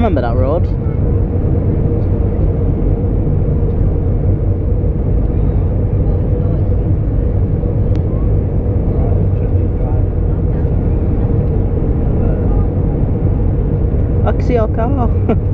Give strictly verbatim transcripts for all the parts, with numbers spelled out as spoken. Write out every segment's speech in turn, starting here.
remember that road. I can see your car.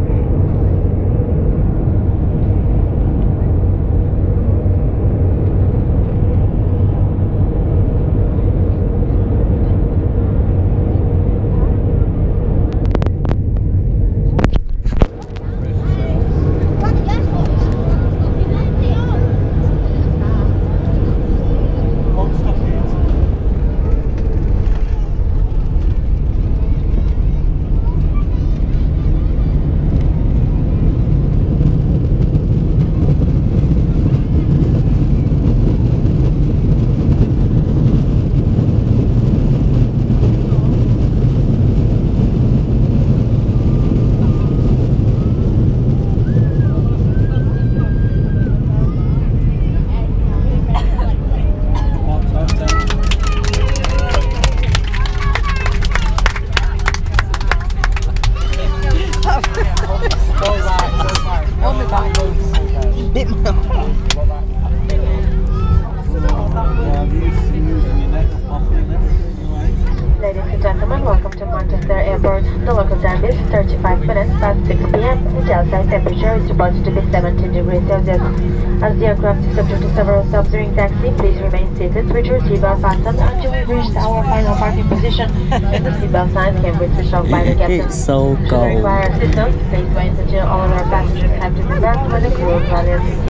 Ladies and gentlemen, welcome to Manchester Airport. The local time is thirty-five minutes past six p m The outside temperature is reported to be seventeen degrees Celsius. As the aircraft is subject to several stops during taxi, please remain seated with your seatbelt fastened until we reach our final parking position. And the seatbelt signs can be switched off by the captain. It's so Should you cold. require assistance, please wait until all of our passengers have disembarked when the crew is ready.